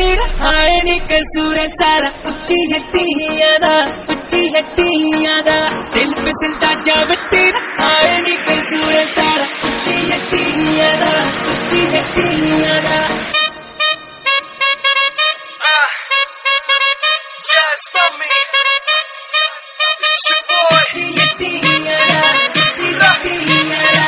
तेरा हाय नी कसूर है सारा, उच्ची हट्टी ही यादा, उच्ची हट्टी ही यादा, दिल पे सल्टा जावे तेरा हाय नी कसूर है सारा, उच्ची हट्टी ही यादा, उच्ची हट्टी ही यादा। Just for me, it's your boy. उच्ची हट्टी ही यादा, उच्ची हट्टी ही यादा।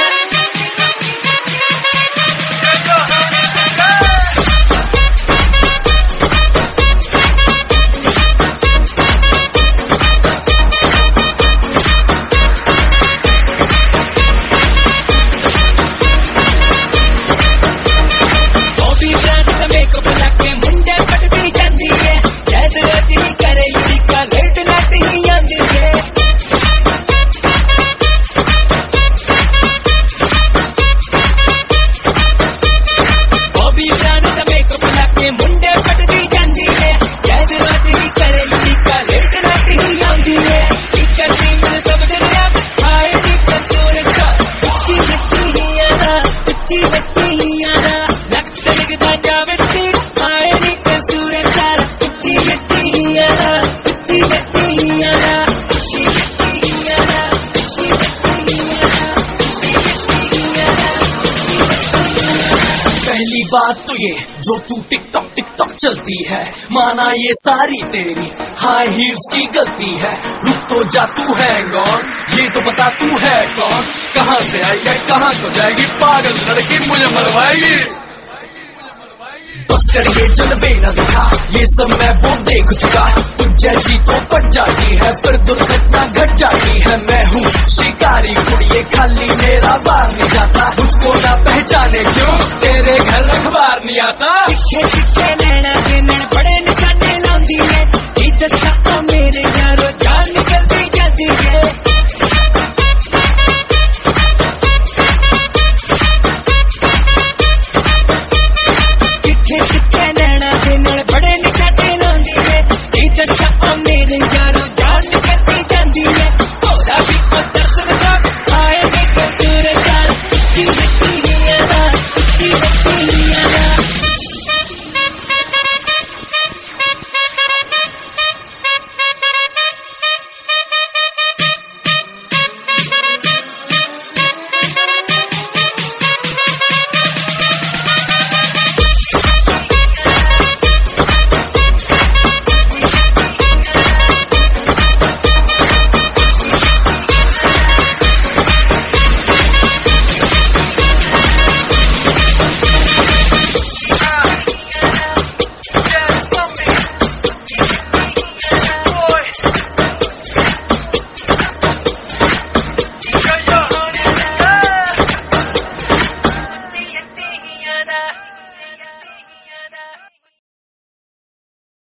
पहली बात तो ये जो तू टिकटॉक चलती है, माना ये सारी तेरी हाई हील्स की गलती है। रुक तो जा, तू है कौन, ये तो बता तू है कौन, कहाँ से आई है कहाँ को जाएगी, पागल लड़की मुझे मरवाएगी। बस कर ये जलवे न दिखा, ये सब मैं वो देख चुका, तुझ जैसी तो पट जाती है फिर दुर्घटना घट जाती है।